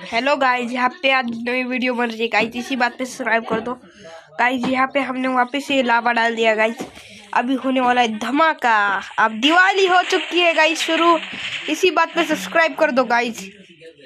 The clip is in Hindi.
हेलो गाइज, यहाँ पे आज नई वीडियो बन रही है गाइज। इसी बात पे सब्सक्राइब कर दो गाइज। यहाँ पे हमने वापस से लावा डाल दिया गाइज। अभी होने वाला है धमाका। अब दिवाली हो चुकी है गाइज शुरू। इसी बात पे सब्सक्राइब कर दो गाइज।